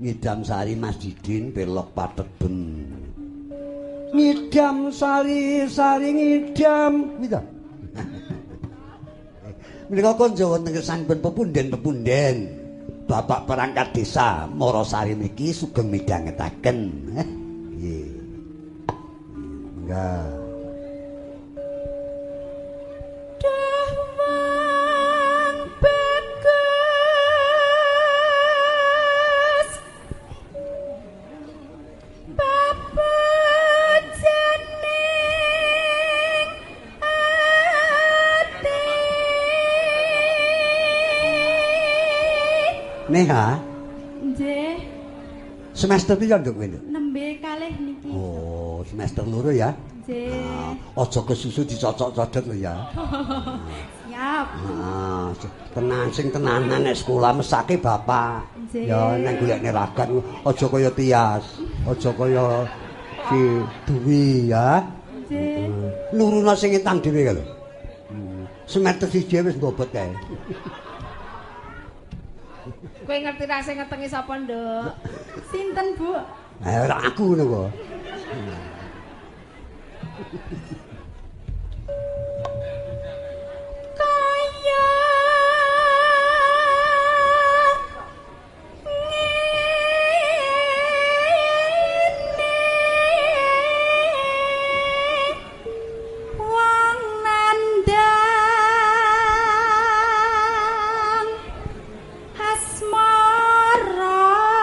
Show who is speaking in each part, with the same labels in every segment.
Speaker 1: Ngidam Sari Mas Didin belok Pateben. Ngidam Sari ngidam gitu. Menika konco wonten kesanipun pepunden-pepunden. Bapak perangkat desa Morosari niki sugeng midhangetaken. Nggih. Enggak. Neha?
Speaker 2: Nggih.
Speaker 1: Semester pira nduk kowe?
Speaker 2: Nembe kalih niki.
Speaker 1: Oh, semester loro ya?
Speaker 2: Nggih.
Speaker 1: Aja kesusu dicocok-cocok lho ya.
Speaker 2: Siap.
Speaker 1: Tenan sing tenanan nek sekolah mesake bapak.
Speaker 2: Nggih.
Speaker 1: Ya nang golekne ragat aja kaya Tias, aja kaya si Duwi ya.
Speaker 2: Nggih.
Speaker 1: Nuruna sing ngetang dhewe lho. Semester 1 wis mbobot kae.
Speaker 2: Kowe ngerti ra sing ngetengi sapa, Nduk? Sinten, Bu?
Speaker 1: Ora aku ngono kok.
Speaker 2: Kaya wong nandang asmara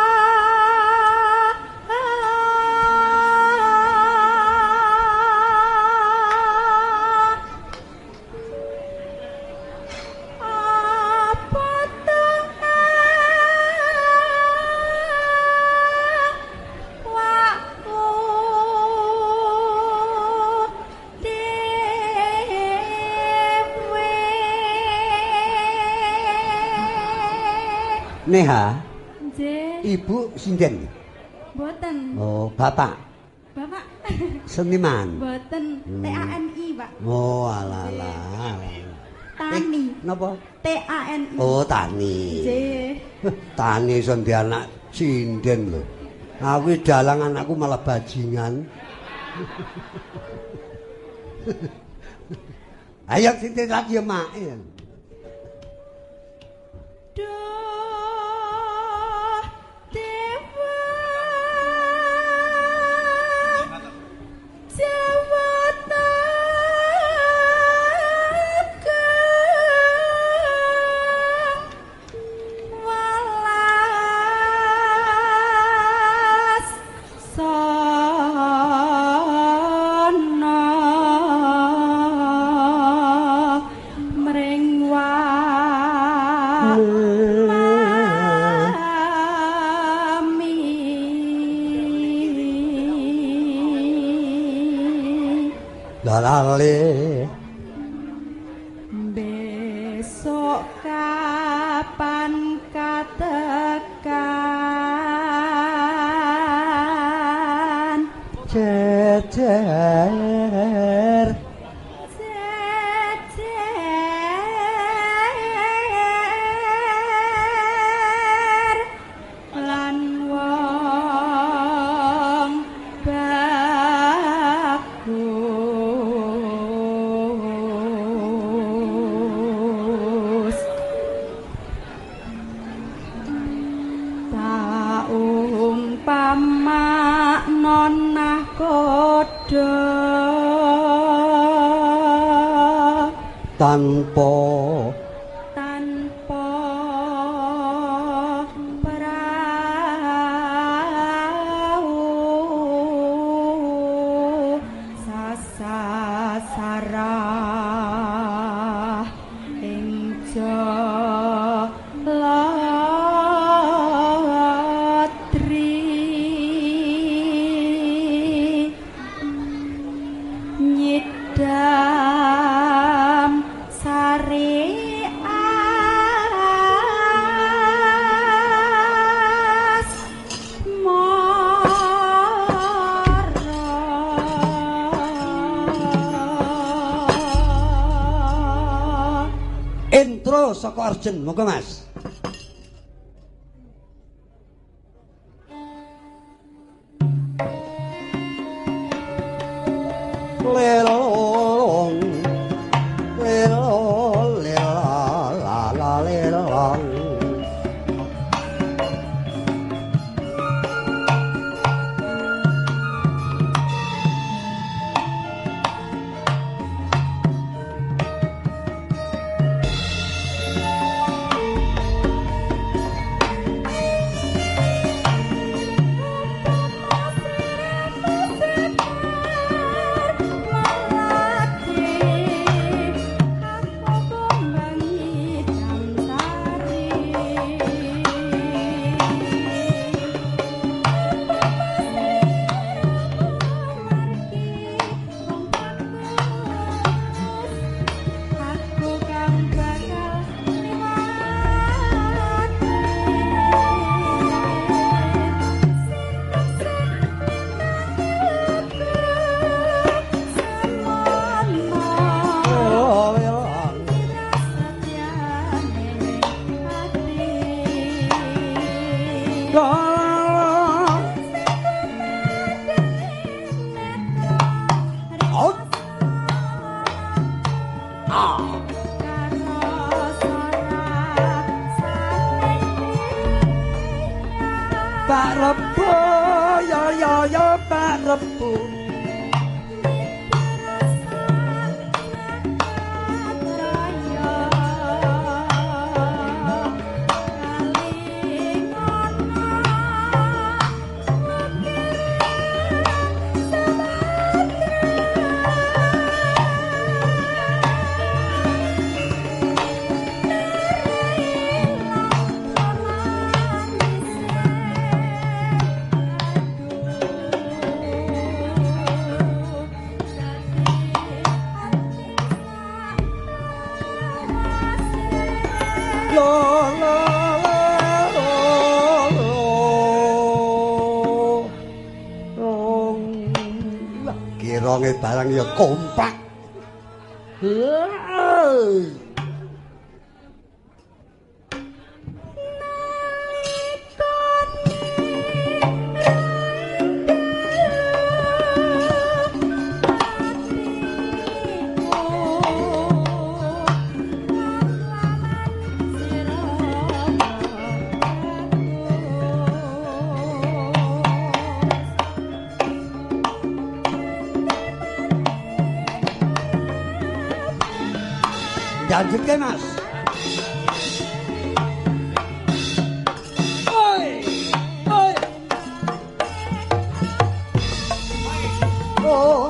Speaker 1: Neha,
Speaker 2: Nggih.
Speaker 1: ibu sinden.
Speaker 2: Mboten.
Speaker 1: Oh, bapak
Speaker 2: Bapak.
Speaker 1: seniman.
Speaker 2: Mboten. TANI, Pak.
Speaker 1: Oh, alah.
Speaker 2: Tani.
Speaker 1: Napa?
Speaker 2: TANI.
Speaker 1: Oh, tani.
Speaker 2: Nggih.
Speaker 1: Tani iso ndek anak sinden lho. Aku dalang anakku malah bajingan. Ayo sinden lagi ya, Mak.
Speaker 2: Duh, Dewa Jawa Tengah walas sana mring
Speaker 1: Dalale
Speaker 2: besok kapan katekan
Speaker 1: cecer
Speaker 2: cecer lan wong bagus tak umpama nonah kodho
Speaker 1: tanpa
Speaker 2: prau sasasarah ing jalatri nyidam sarias mara
Speaker 1: intro saka Arjen monggo Mas. lelong lelong lelong Pak Rebo ya Pak Rebo Kironge barang ya kompak. Lanjutkan Mas. Oi, oi. Oh.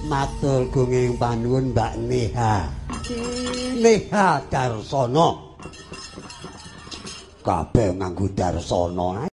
Speaker 1: Matur gunging panuwun Mbak Neha. Neha Darsono. Kabeh nganggo Darsono.